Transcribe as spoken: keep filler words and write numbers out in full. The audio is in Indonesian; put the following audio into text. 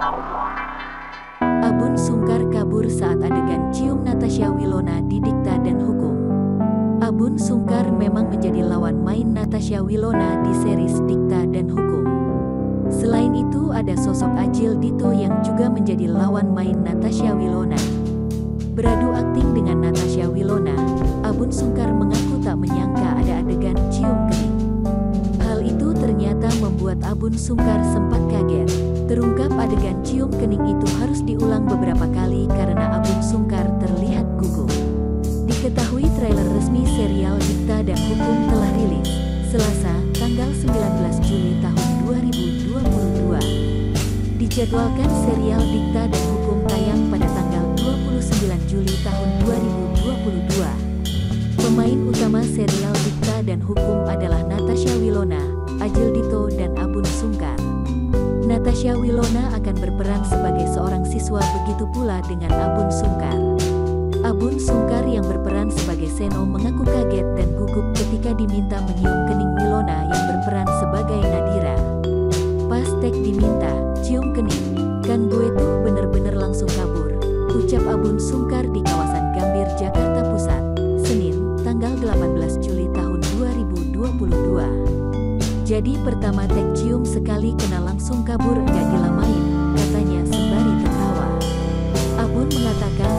Abun sungkar kabur saat adegan cium Natasha Wilona di Dikta dan Hukum. Abun sungkar memang menjadi lawan main Natasha Wilona di series Dikta dan Hukum. Selain itu ada sosok Ajil Dito yang juga menjadi lawan main Natasha Wilona. Beradu akting dengan Natasha Wilona, Abun sungkar mengaku tak menyangka ada adegan cium kening. Hal itu ternyata membuat Abun sungkar sempat kaget. Terungkap adegan cium kening itu harus diulang beberapa kali karena Abun sungkar terlihat gugup. Diketahui trailer resmi serial Dikta dan Hukum telah rilis Selasa, tanggal sembilan belas Juli tahun dua ribu dua puluh dua. Dijadwalkan serial Dikta dan Hukum tayang pada tanggal dua puluh sembilan Juli tahun dua ribu dua puluh dua. Pemain utama serial Dikta dan Hukum adalah Natasha Wilona, Ajil Dito dan Abun sungkar. Natasha Wilona akan berperan sebagai seorang siswa, begitu pula dengan Abun sungkar. Abun sungkar yang berperan sebagai Seno mengaku kaget dan gugup ketika diminta menyium kening Wilona yang berperan sebagai Nadira. Pas tek diminta, cium kening, kan gue tuh bener-bener langsung kabur, ucap Abun sungkar di kawasan Gambir, Jakarta Pusat, Senin, tanggal delapan belas Juli tahun dua ribu dua puluh dua. Jadi pertama tek cium sekali kena langsung kabur, gak dilamain, katanya sembari tertawa. Abun mengatakan